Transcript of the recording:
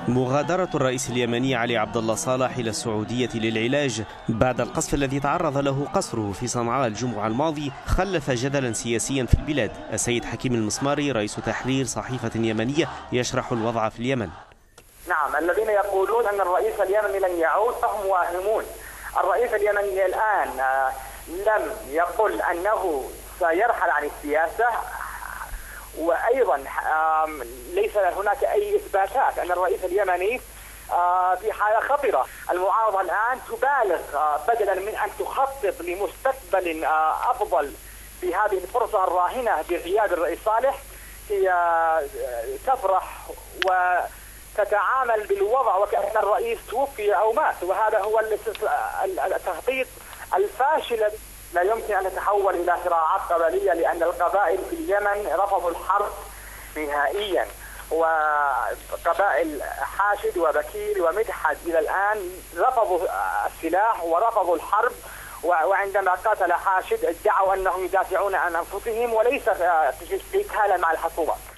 مغادرة الرئيس اليمني علي عبد الله صالح إلى السعودية للعلاج بعد القصف الذي تعرض له قصره في صنعاء الجمعة الماضي خلف جدلا سياسيا في البلاد. السيد حكيم المسماري رئيس تحرير صحيفة يمنية يشرح الوضع في اليمن. نعم، الذين يقولون أن الرئيس اليمني لن يعود فهم واهمون. الرئيس اليمني الآن لم يقل أنه سيرحل عن السياسة، وأيضا ليس هناك أي إثباتات أن الرئيس اليمني في حالة خطرة. المعارضة الآن تبالغ بدلا من أن تخطط لمستقبل أفضل بهذه الفرصة الراهنة بغياب الرئيس صالح، هي تفرح وتتعامل بالوضع وكأن الرئيس توفي أو مات، وهذا هو التخطيط الفاشل. لا يمكن أن تتحول إلى صراعات قبلية، لأن القبائل في اليمن رفضوا الحرب نهائيا، وقبائل حاشد وبكير ومدحج إلى الآن رفضوا السلاح ورفضوا الحرب. وعندما قاتل حاشد ادعوا أنهم يدافعون عن أنفسهم وليس في إكالة مع الحكومة.